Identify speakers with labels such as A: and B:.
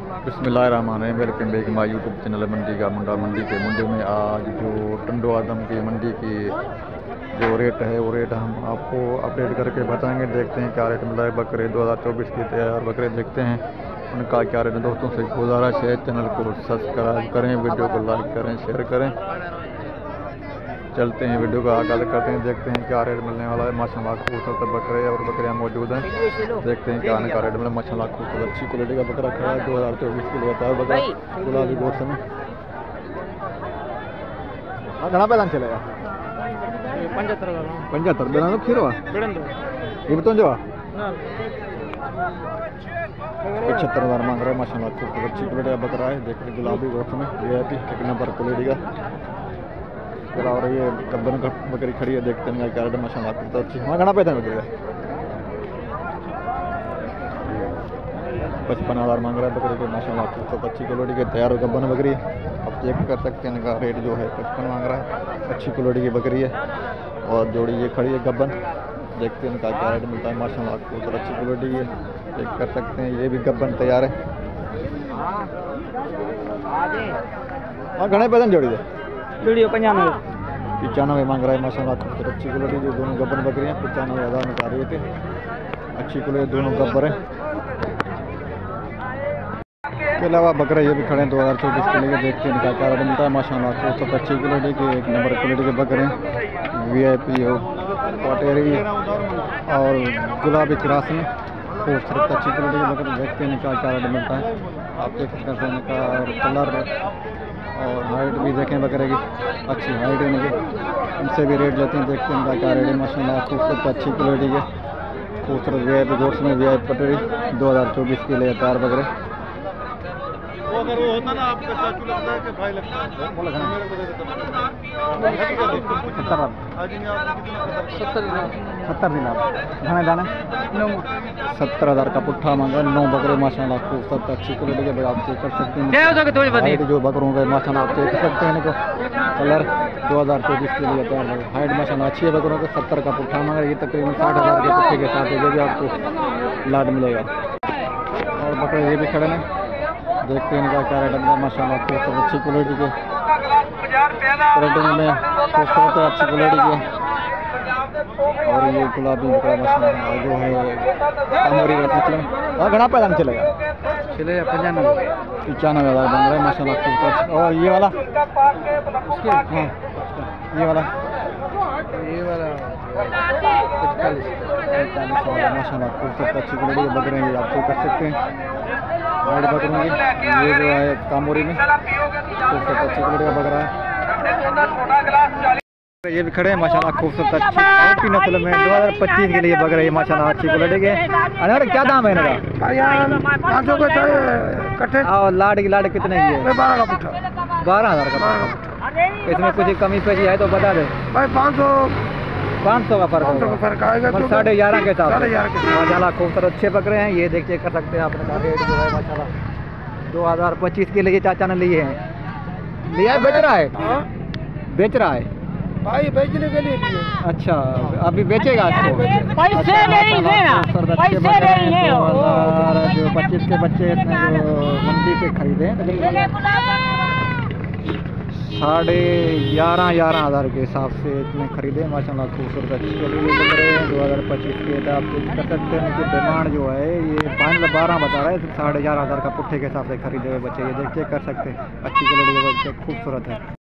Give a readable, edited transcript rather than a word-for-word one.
A: बिस्मिल्लाहिर्रहमानिर्रहीम। Welcome back my YouTube channel Mandi का मुंडा। मंडी के मुंडे में आज जो टंडो आदम की मंडी की जो रेट है वो रेट हम आपको अपडेट करके बताएंगे। देखते हैं क्या रेट मिला है। बकरे 2024 के तैयार बकरे देखते हैं उनका क्या रेट है। दोस्तों से गुजारिश है चैनल को सब्सक्राइब करें, वीडियो को लाइक करें, शेयर करें। चलते हैं वीडियो का आगाज़ करते हैं, देखते हैं क्या रेट मिलने वाला है। माशाल्लाह खूबसूरत बकरे और बकरियाँ मौजूद हैं। देखते हैं क्या आने का रेट मिला। माशाल्लाह खूबसूरत अच्छी क्वालिटी का बकरा खड़ा है। 2024 के लिए तैयार बकरा गुलाबी गोश्त में। हाँ घना पैदा चलेगा 75 बेना तो खीरो ये भी तो जो 75,000 मांग रहे हैं। माशाल्लाह खूबसूरत अच्छी क्वालिटी का बकरा है। देखते गुलाबी गोश्त में VIP एक नंबर क्वालिटी का। और ये कब्बन का बकरी खड़ी है। देखते हैं क्या रेट है। माशाल्लाह खूबसूरत अच्छी। हाँ घना पैदा बकरी 55,000 मांग रहा है बकरी के। माशाल्लाह खूबसूरत अच्छी क्वालिटी के तैयार गब्बन बकरी है। आप चेक कर सकते हैं इनका रेट जो है 55 मांग रहा है। अच्छी क्वालिटी की बकरी है और जोड़ी ये खड़ी है गब्बन। देखते हैं इनका क्या रेट मिलता है। माशाल्लाह खूबसूरत अच्छी क्वालिटी है, चेक कर सकते हैं। ये भी गब्बन तैयार है। हाँ घने पैदा जोड़ी है 95 मांग रहा है। माशाल्लाह खूबसूरत अच्छी क्वालिटी जो दोनों गब्बन बकरियाँ 95,000 में रहे थे। अच्छी क्वालिटी दोनों गब्बर हैं। के अलावा बकरे ये भी खड़े हैं 2024 के लिए। देखते हैं इनका क्या रेट मिलता है। माशाल्लाह खूबसूरत अच्छी क्वालिटी के एक नंबर क्वालिटी के बकरे हैं। VIP हो पटेरी और गुलाबी क्रास में खूबसूरत अच्छी क्वालिटी के बकरे। देखते हैं इनका क्या रेट मिलता है। आप देख सकते हैं इनका कलर और हाइट भी देखें बकरे की अच्छी हाइट है इनकी। इनसे भी रेट लेते हैं, देखते हैं इनका क्या रेट है। माशाल्लाह खूबसूरत अच्छी क्वालिटी के खूबसूरत VIP गोश्त में VIP पटेरी 2024 के लिए तैयार बकरे। अगर वो होता ना आपका चाचू लगता है कि भाई लगता है 70 दिन घने दाने 70,000 का पुट्ठा मांगा। 9 बकरे माशाल्लाह खूबसूरत अच्छी क्वालिटी के आप चेक कर सकते हैं। हाइट जो बकरों के माशाल्लाह आप चेक कर सकते हैं इनको। कलर 2024 के लिए तैयार है। हाइट माशाल्लाह अच्छी है बकरों के। 70 का पुट्ठा मांगा। ये तकरीबन 60,000 के पुट्ठे के साथ ये भी आपको लाड मिलेगा। और बकरे ये भी खड़े हैं, देखते हैं इनका क्या रेट है। माशाल्लाह खूबसूरत अच्छी क्वालिटी के क्वालिटी में खूबसूरत अच्छी क्वालिटी के। और ये गुलाबी बकरा माशाल्लाह जो है कामोरी का मतलब हाँ घना पैदा चलेगा 95,000 बन रहा है। माशाल्लाह खूबसूरत। और ये वाला उसके हाँ ये वाला 45,000 माशाल्लाह खूबसूरत अच्छी क्वालिटी के बकरे हैं। आप चेक कर सकते हैं हाइट बकरों की। ये जो है कामोरी में खूबसूरत अच्छी क्वालिटी का बकरा है। ये भी खड़े हैं माशाल्लाह खूबसूरत अच्छी नस्ल में 2025 के लिए बकरे हैं। माशाल्लाह अच्छी क्वालिटी के। अरे क्या दाम है इनका? 500 कट्ठे। और लाड कितने की है? 12,000 का पुट्ठा। 12,000 का पुट्ठा। इसमें कुछ कमी पेशी है तो बता दे भाई। 500 का फर्क आएगा 11,500 के साथ। माशाल्लाह खूबसूरत अच्छे बकरे हैं। ये देख चेक कर सकते हैं आपने रेट जो है माशाल्लाह 2025 के लिए चाचा ने लिए हैं। लिया है बेच रहा है भाई बेचने के लिए। अच्छा अभी बेचेगा इसको। पैसे नहीं देना, पैसे नहीं है। 2025 के बच्चे इसमें जो मंडी से खरीदे 11,500 के हिसाब से इसमें खरीदे। माशाल्लाह खूबसूरत अच्छी क्वालिटी बकरे हैं 2025 के। आप देख सकते हैं इनकी डिमांड जो है ये फाइनल 12 बता रहा है। 4,500 का पुट्ठे के हिसाब से खरीदे हुए बच्चे ये देख चेक कर सकते हैं। अच्छी क्वालिटी के बच्चे खूबसूरत है।